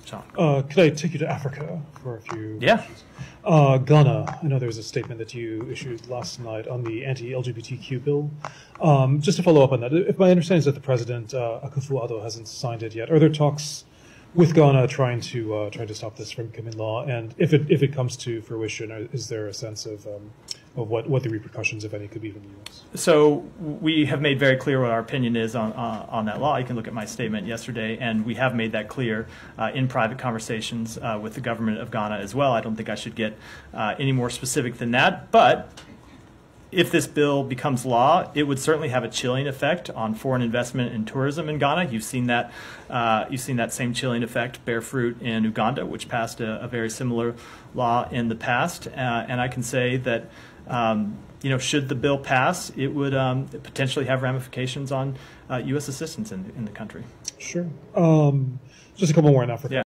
Sean. Could I take you to Africa for a few Yeah. questions? Ghana, I know there was a statement that you issued last night on the anti-LGBTQ bill. Just to follow up on that, if my understanding is that the president, Akufo-Addo, hasn't signed it yet, are there talks with Ghana trying to stop this from becoming law? And if it comes to fruition, is there a sense of what the repercussions, if any, could be in the U.S.? So we have made very clear what our opinion is on that law. You can look at my statement yesterday, and we have made that clear in private conversations with the government of Ghana as well. I don't think I should get any more specific than that, but if this bill becomes law, it would certainly have a chilling effect on foreign investment and tourism in Ghana. You've seen that same chilling effect bear fruit in Uganda, which passed a very similar law in the past. And I can say that should the bill pass, it would potentially have ramifications on U.S. assistance in the country. Sure. Just a couple more on Africa. Yeah.